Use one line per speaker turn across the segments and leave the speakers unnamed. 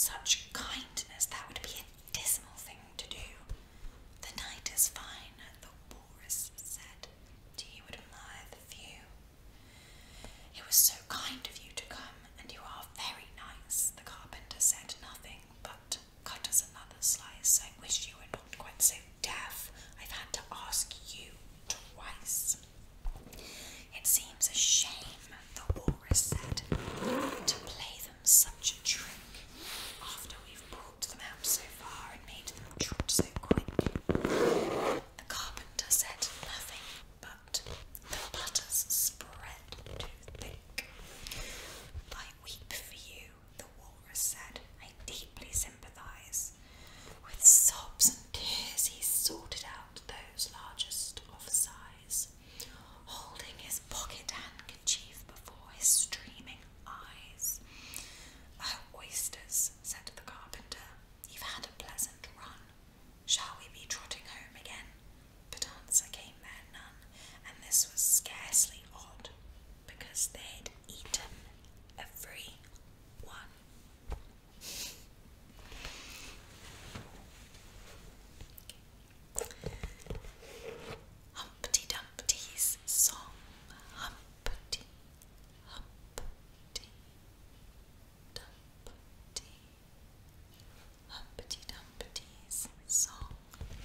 such kindness, that would be a dismal thing to do. The night is fine, the Walrus said. You would admire the view. It was so kind of you to come, and you are very nice. The Carpenter said nothing, but cut us another slice. I wish you were not quite so deaf. I've had to ask you twice. It seems a shame, the Walrus said, to play them such a trick, after we've brought them out so far and made them trot so quick. The Carpenter said nothing, but the butters spread too thick. I weep for you, the Walrus said. I deeply sympathise. With sobs and tears he sorted out those largest of size, holding his pocket handkerchief before his streaming eyes. Oh, oysters, said the Carpenter, you've had a pleasant run. Shall we be trotting home again? But answer came there none, and this was scarcely odd, because they'd eaten every one. Humpty Dumpty's song. Humpty, Humpty, Dumpty. Humpty Dumpty's song.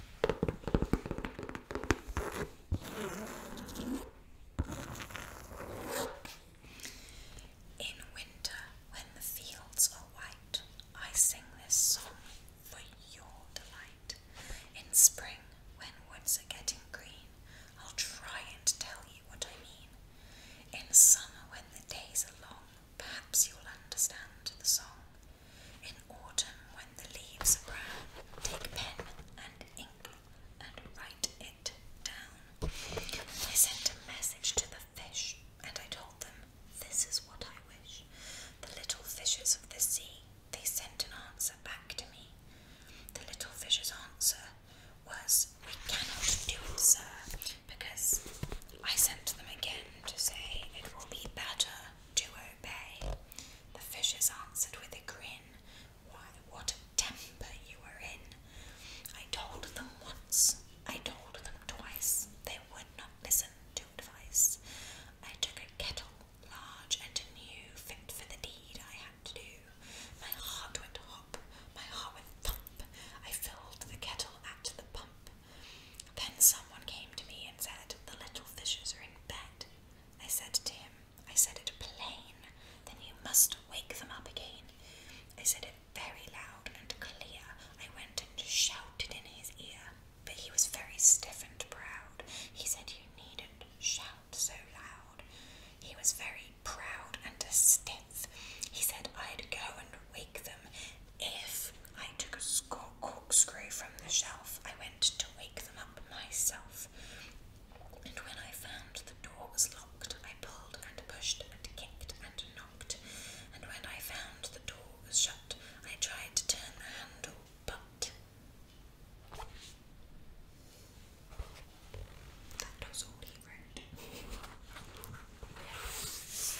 In winter, when the fields are white, I sing this song for your delight. In spring, when woods are getting green, I'll try and tell you what I mean. In summer, when the days are long, perhaps you'll understand the song. In autumn, when the leaves are brown, take pen and ink and write it down. I sent a message to the fish, and I told them, this is what I wish. The little fishes of the sea, they sent an answer back to me. The little fish's answer was, we cannot do it, sir, because I sent them again to say it will be better to obey. The fishes answered with a grin, why, what a temper you are in. I told them once, I told them twice, they would not listen to advice. I took a kettle, large and new, fit for the deed I had to do. My heart went hop, my heart went thump. I filled the kettle at the pump. Then someone came to me and said, the little fishes are in bed. I said to him, I said it plain, then you must wake them up again. I said it very loud and clear. I went and shouted in his ear, but he was very stiff and proud. He said you needn't shout so loud. He was very proud and stiff. He said I'd go and wake them if I took a corkscrew from the shelf. I went to wake them up myself. And when I found the door was locked, I pulled and pushed and kicked and knocked. And when I found the door was shut, I tried to turn the handle, but that was all he wrote.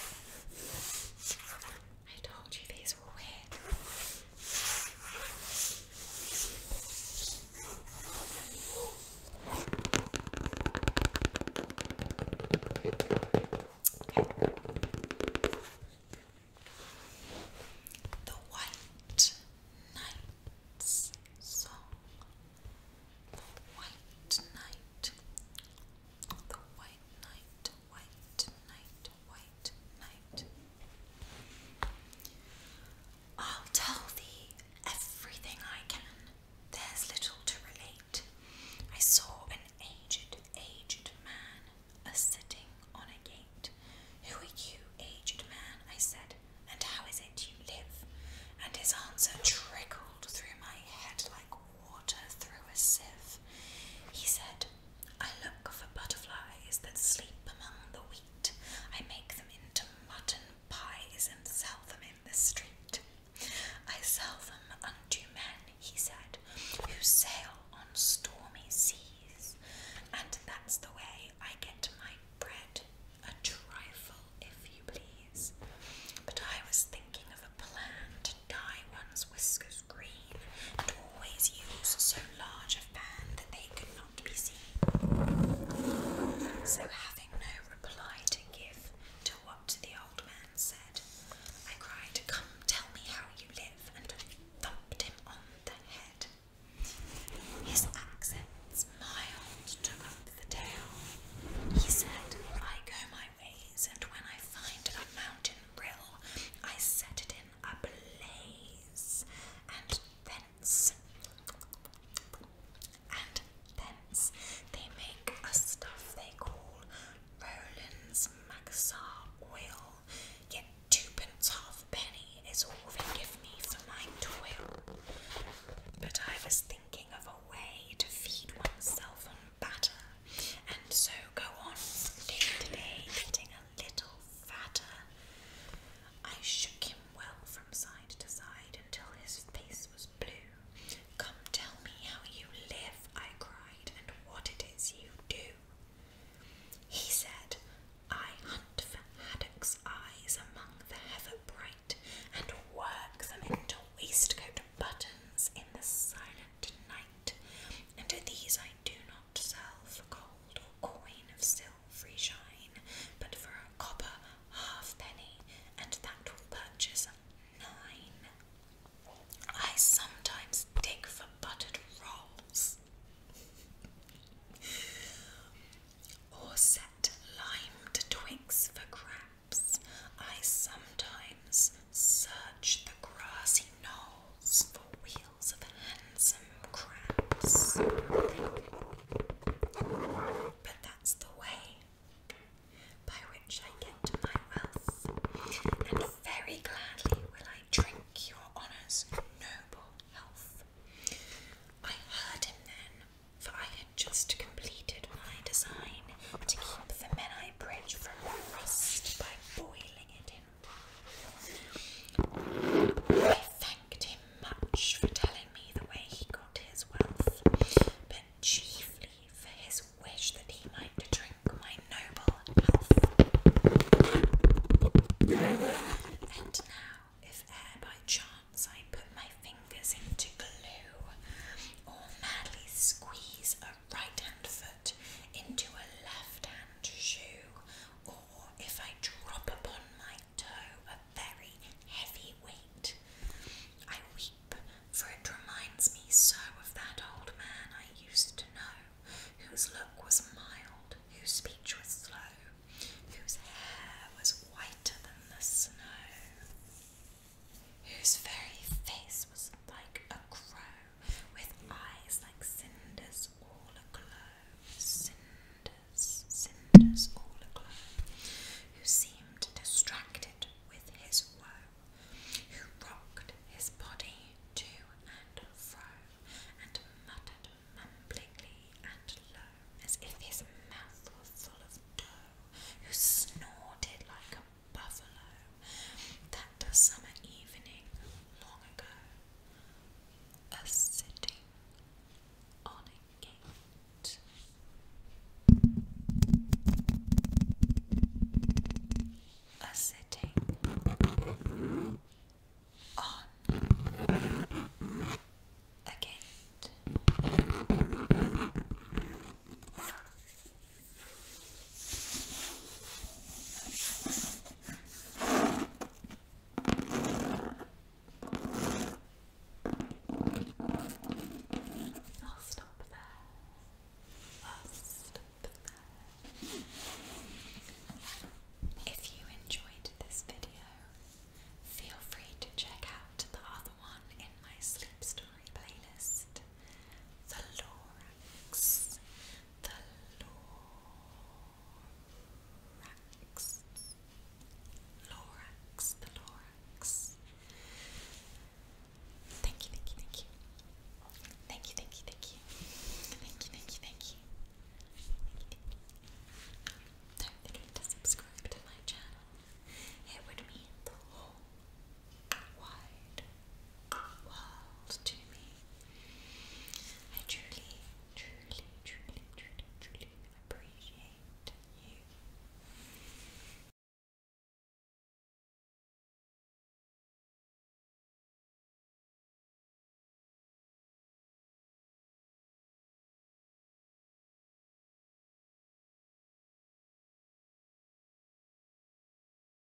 Christmas.